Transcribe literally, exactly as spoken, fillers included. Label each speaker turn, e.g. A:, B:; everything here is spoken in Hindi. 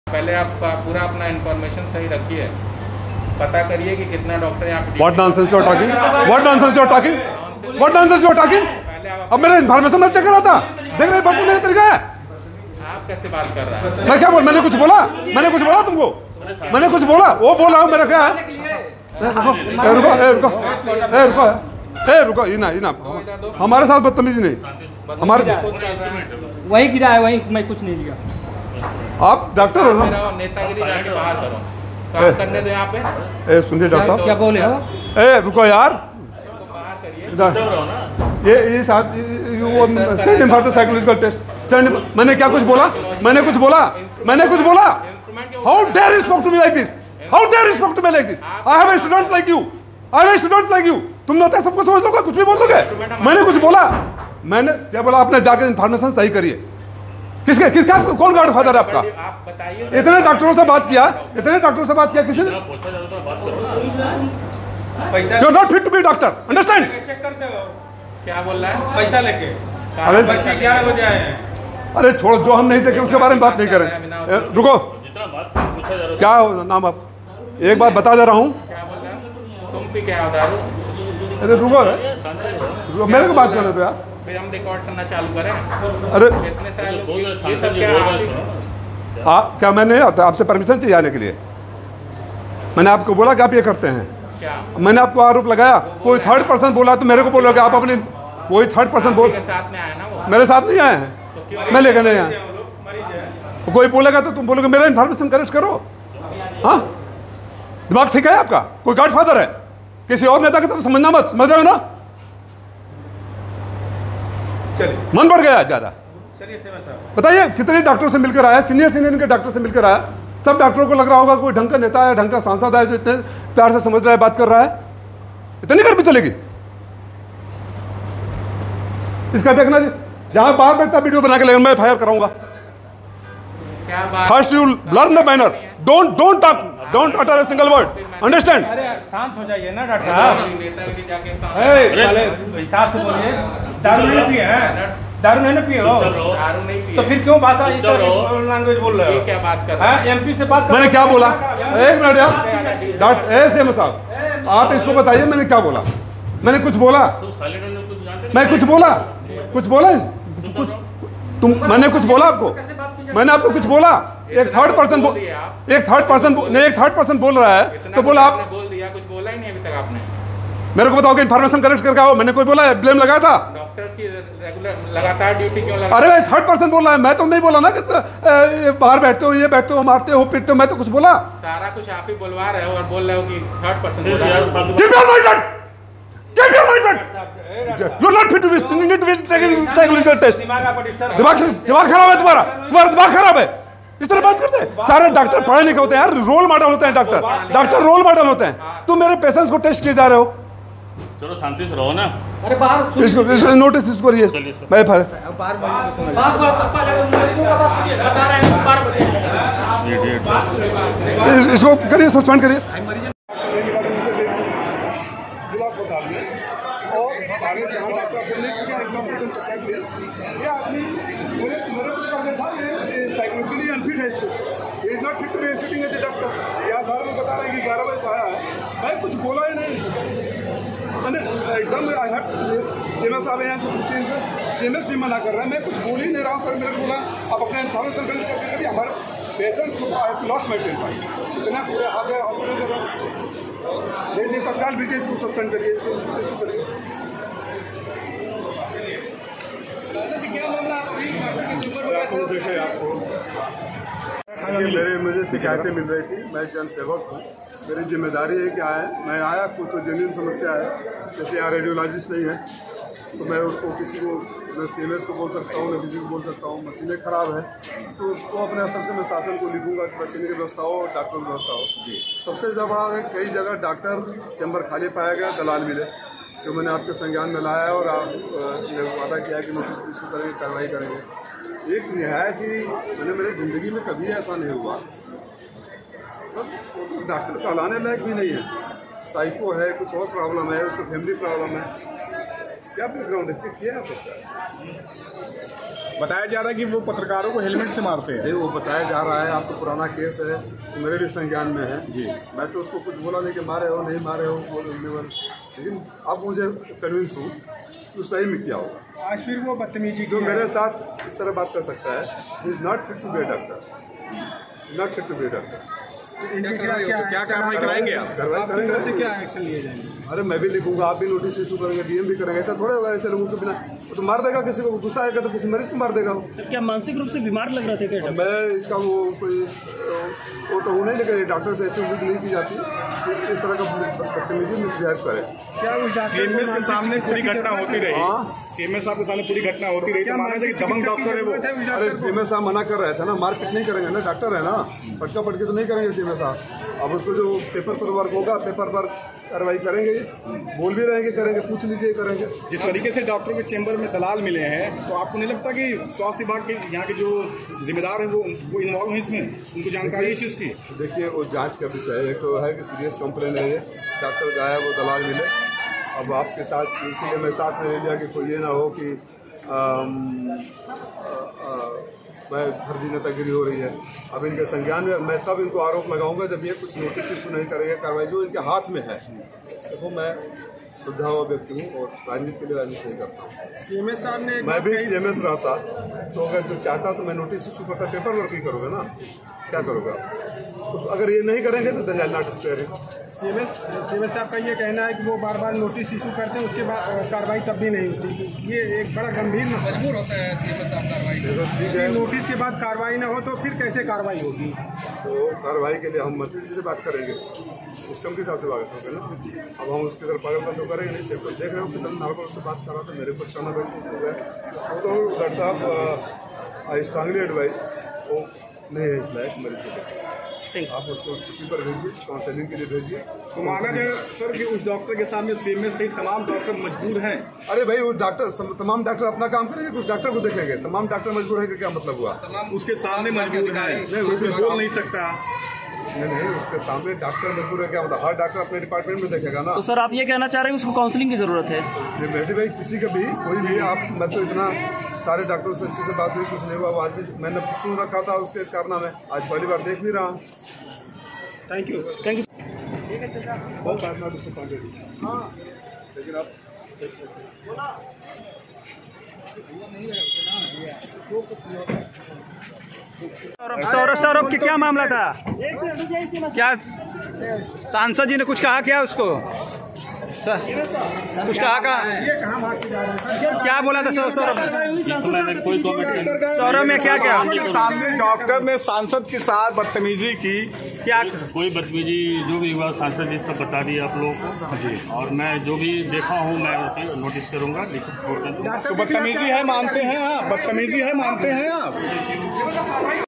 A: पहले आप पूरा अपना इन्फॉर्मेशन सही रखिए, पता करिए कि कितना डॉक्टर यहाँ पे। आप कैसे बात कर रहा है?
B: मैं क्या बोल, मैंने कुछ बोला, मैंने कुछ बोला तुमको, मैंने कुछ बोला, वो बोल रहा हूँ मेरा क्या है। रुको ए रुको ए रुको ए रुको ए रुको इना इना हमारे साथ बदतमीजी नहीं, हमारे साथ
C: वही गिरा है, वही मैं कुछ नहीं लिया।
B: आप डॉक्टर हो ना,
A: नेतागिरी जाके बाहर करो, काम करने दो यहाँ पे।
B: ए सुनिए डॉक्टर साहब,
C: क्या बोले हो?
B: ए रुको यार,
A: बाहर करिए।
B: ये ये साथ वो send him for the psychological test. Send, मैंने क्या कुछ बोला, मैंने कुछ बोला, मैंने कुछ बोला। How dare you spoke to me like this, how dare you spoke to me like this. I have a student like you, I have a student like you. तुम होते सबको समझ लोगे, कुछ भी बोल दोगे। मैंने कुछ बोला, मैंने क्या बोला, आपने जाके इन्फॉर्मेशन सही करिए। किसके किसका कौन गॉड फादर है आपका?
A: आप बताइए।
B: इतने डॉक्टरों से बात किया, इतने डॉक्टरों से बात किया, किसी ने you are not fit to be doctor, understand.
D: Check करते हो
A: क्या बोल रहा है?
D: पैसा लेके
B: अरे
D: बच्चे ग्यारह बजे आए हैं।
B: अरे छोड़, जो हम नहीं देखे उसके बारे में बात नहीं करें। रुको, क्या हो नाम आप? एक बात बता दे रहा हूँ।
A: क्या बोल रहा है? तुम भी क्या दारू?
B: अरे रुको रुको, मेरे को बात करने दो यार,
A: फिर हम रिकॉर्ड करना चालू करें।
B: अरे
A: इतने सारे लोग, ये सब क्या?
B: आ, क्या मैंने आपसे परमिशन चाहिए आने के लिए? मैंने आपको बोला कि आप ये करते हैं?
A: क्या
B: मैंने आपको आरोप लगाया? कोई थर्ड पर्सन बोला तो मेरे को बोलोगे आप अपने, कोई थर्ड पर्सन बोल,
A: साथ में आया ना वो?
B: मेरे साथ नहीं आए हैं, मैं लेकर नहीं आया। कोई बोलेगा तो तुम बोलोगे मेरा इन्फॉर्मेशन करेक्ट करो। हाँ, दिमाग ठीक है आपका? कोई गॉड फादर है किसी और नेता की तरफ समझना मत, समझ रहे हो ना? मन बढ़ गया ज्यादा। बताइए कितने डॉक्टरों से मिलकर आया, सीनियर सीनियर के डॉक्टर से मिलकर आया। सब डॉक्टरों को लग रहा होगा कोई ढंग का नेता है, ढंग का सांसद है जो इतने प्यार से समझ रहा है, बात कर रहा है। इतनी कर भी चलेगी? इसका देखना जी, जहां बाहर बैठता वीडियो बना के लेकर मैं फायर कराऊंगा। First you learn the manner, don't don't talk, don't utter a single word, understand.
D: अरे शांत हो जाइए ना डॉक्टर साहब, हिसाब से बोलिए। दारू नहीं पिए हैं? दारू नहीं ना पिए हो?
A: दारू नहीं पिए
D: तो फिर क्यों भाषा इस तरह लैंग्वेज बोल रहे हो?
A: क्या बात कर रहे हैं?
D: एमपी से बात कर।
B: मैंने क्या बोला? एक मिनट यार डॉक्टर ए सी एम साहब, आप इसको बताइए मैंने क्या बोला? मैंने कुछ बोला? मैं कुछ बोला? कुछ बोला कुछ तुम, मैंने कुछ बोला आपको? मैंने आपको कुछ बोला? एक थर्ड पर्सन एक थर्ड पर्सन नहीं एक थर्ड पर्सन बोल रहा है तो बोला आप
A: बोल दिया, कुछ बोला ही नहीं अभी तक आपने।
B: मेरे को बताओ कि इन्फॉर्मेशन करेक्ट करके आओ। मैंने कोई बोला है, ब्लेम लगाया था?
A: डॉक्टर की रेगुलर लगातार ड्यूटी क्यों लगा?
B: अरे भाई थर्ड पर्सन बोल रहा है, मैं तो नहीं बोला ना कि ए, बाहर बैठते हो, ये बैठते हो, मारते हो, पीटते हो, मैं तो कुछ बोला?
A: सारा कुछ आप ही बोलवा रहे हो और बोल रहे हो कि थर्ड पर्सन बोल रहा है।
B: Keep your mind shut! You're not fit to be, you need to be taking psychological test. दिमाग दिमाग खराब है तुम्हारा, तुम्हारा दिमाग खराब है। इस तरह बात करते हैं सारे डॉक्टर, पढ़े लिखे होते हैं यार, रोल मॉडल होते हैं डॉक्टर, डॉक्टर रोल मॉडल होते हैं। तुम मेरे पेशेंट्स को टेस्ट किए जा रहे हो।
E: चलो शांति से रहो ना।
C: अरे बाहर
B: इसको इसको नोटिस इसको करिए। मैं फिर इसको करिए, सस्पेंड करिए। साइकोलॉजिकली अनफिट है इसको, he is not fit to be sitting as a doctor. यहाँ सारे लोग बता रहे हैं कि ग्यारह बजे से आया है, मैं कुछ बोला ही नहीं। मैंने एकदम आई हैव सीएमएस साहब यहाँ से पूछे इनसे, सीएमएस भी मना कर रहा है, मैं कुछ बोल ही नहीं रहा हूँ। पर मेरे को बोला आप अपना इन्फॉर्मेशन करें करके कभी हमारे पेशेंट्स को I have lost my temper. इतना पूरे आ गया ऑपरेटर नहीं नहीं तत्काल भेजिए, इसको सस्पेंड करिए, इसको इसी करिए। आपको देखे आपको मेरे मुझे शिकायतें मिल रही थी, मैं जन सेवक हूँ, मेरी जिम्मेदारी है कि आए, मैं आया कोई तो जमीन समस्या है, जैसे यहाँ रेडियोलॉजिस्ट नहीं है तो मैं उसको किसी को मैं सीनियर्स को बोल सकता हूँ, न किसी को बोल सकता हूँ, मशीनें खराब है तो उसको अपने स्तर से मैं शासन को लिखूंगा कि मशीन की व्यवस्था हो, डॉक्टर की व्यवस्था हो। सबसे ज़्यादा बड़ा है कई जगह डॉक्टर चैम्बर खाली पाया गया, दलाल मिले, जो मैंने आपके संज्ञान में लाया और आप ने वादा किया कि नोटिस इशू करेंगे, कार्रवाई करेंगे। एक निहायत ही मैंने मेरी ज़िंदगी में कभी ऐसा नहीं हुआ, तो डॉक्टर कहलाने लायक भी नहीं है, साइको है, कुछ और प्रॉब्लम है, उसको फैमिली प्रॉब्लम है, क्या बैकग्राउंड है, चेक किया है सकता है।
D: बताया जा रहा है कि वो पत्रकारों को हेलमेट से मारते हैं।
B: नहीं, वो बताया जा रहा है, आपको पुराना केस है, तो मेरे भी संज्ञान में है जी। मैं तो उसको कुछ बोला नहीं कि मारे हो नहीं मारे हो वो, लेकिन अब मुझे कन्विंस हूँ तो सही में क्या होगा।
D: आज फिर वो बदतमीजी
B: जो मेरे साथ इस तरह बात कर सकता है, is not fit to be a doctor, not fit to be a doctor.
D: क्या कार्रवाई कराएंगे आप?
B: कार्रवाई करेंगे, क्या एक्शन लिए जाएंगे? अरे मैं भी लिखूंगा, आप भी नोटिस इशू करेंगे, डीएम भी करेंगे। ऐसा थोड़ा होगा ऐसे लोगों के बिना, वो तो मार देगा किसी को, गुस्सा आएगा तो किसी मरीज को मार देगा। वो
C: क्या मानसिक रूप से बीमार लग रहे थे क्या?
B: मैं इसका वो कोई वो तो नहीं, लेकिन डॉक्टर से ऐसी उम्मीद नहीं की जाती कि इस तरह का बदतमीजी मिसबिहेव करे।
D: क्या सीएमएस के सामने पूरी घटना होती रही, सीएमएस साहब के सामने पूरी घटना होती रही, तो माना जाए कि दबंग डॉक्टर है वो।
B: अरे सीएमएस साहब मना कर रहे थे ना, मार पीट नहीं करेंगे ना, डॉक्टर है ना, पटका पटके तो नहीं करेंगे सीएमएस साहब। अब उसको जो पेपर पर वर्क होगा, पेपर पर कार्रवाई करेंगे, बोल भी रहेंगे करेंगे, पूछ लीजिए करेंगे।
D: जिस तरीके से डॉक्टरों के चेंबर में दलाल मिले हैं, तो आपको नहीं लगता कि स्वास्थ्य विभाग के यहाँ के जो जिम्मेदार हैं वो वो इन्वॉल्व हैं इसमें, उनको जानकारी है इस चीज़ की?
B: देखिए, वो जांच का विषय है। एक तो है कि सीरियस कंप्लेन है, ये डॉक्टर जो है वो दलाल मिले। अब आपके साथ इसीलिए मैं साथ में ले लिया कि कोई ये ना हो कि आम, आ, आ, मैं फर्जी नेतागिरी हो रही है। अब इनके संज्ञान में मैं तब इनको आरोप लगाऊंगा जब ये कुछ नोटिस इशू नहीं करेंगे, कार्रवाई जो इनके हाथ में है। देखो, मैं सुलझा हुआ व्यक्ति हूँ और राजनीति के लिए राजनीति नहीं करता हूँ।
D: सीएमएस साहब ने
B: मैं भी सीएमएस रहता तो अगर जो चाहता तो मैं नोटिस इशू करता, पेपर वर्क ही करोगे ना, क्या करोगे? तो अगर ये नहीं करेंगे तो दलाल नॉट स्पेयरिंग।
D: सीएमएस सीएमएस साहब का ये कहना है कि वो बार बार नोटिस इशू करते हैं, उसके बाद कार्रवाई तब भी नहीं होती। ये एक बड़ा गंभीर मजबूर होता है सीएमएस साहब कार्रवाई।
B: ठीक है,
D: नोटिस के बाद कार्रवाई ना हो तो फिर कैसे कार्रवाई होगी?
B: तो कार्रवाई के लिए हम मंत्री जी से बात करेंगे, सिस्टम के हिसाब से बात होगी ना। अब हम उसकी तरफ पागलपन तो करेंगे नहीं। देखो, देख रहे हो कितना नॉर्मल से बात कर रहा था, मेरे ऊपर चढ़ना बैठ हो गया। तो डॉक्टर साहब, आई स्ट्रांगली एडवाइस वो नहीं है इस लायक मरीज को। आप उसको छुट्टी पर भेजिए, काउंसलिंग के लिए भेजिए।
D: तो माना जाए सर कि उस डॉक्टर के सामने सीएमएस सहित तमाम डॉक्टर मजबूर हैं।
B: अरे भाई, वो डॉक्टर तमाम डॉक्टर अपना काम करेंगे, कुछ डॉक्टर को देखेंगे। तमाम डॉक्टर मजबूर है कि क्या मतलब हुआ?
D: उसके सामने मजबूर है, उसमें बोल नहीं सकता।
B: नहीं नहीं, उसके सामने डॉक्टर मजबूर है क्या मतलब? हर डॉक्टर अपने डिपार्टमेंट में देखेगा ना।
C: तो सर आप ये कहना चाह रहे हैं उसको काउंसलिंग की जरूरत है?
B: मेहदी भाई, किसी का भी कोई भी आप, मैं तो इतना सारे डॉक्टरों से अच्छे से बात हुई, कुछ नहीं हुआ। वो आदमी मैंने सुन रखा था उसके कारनामे, आज पहली बार देख भी रहा हूँ।
D: Thank you
C: thank you.
B: बहुत हाँ, लेकिन आप
F: सौरभ सौरभ की क्या मामला था? क्या सांसद जी ने कुछ कहा क्या उसको? सर कुछ कहा का क्या बोला था सौरभ? सौरभ में क्या क्या
D: सामने डॉक्टर ने सांसद के साथ बदतमीजी की, क्या
E: कोई बदतमीजी जो भी हुआ सांसद जी सब बता दिए आप लोग जी। और मैं जो भी देखा हूँ मैं नोटिस करूँगा, लिखित तौर पर।
D: तो बदतमीजी है मानते हैं आप? बदतमीजी है मानते हैं आप?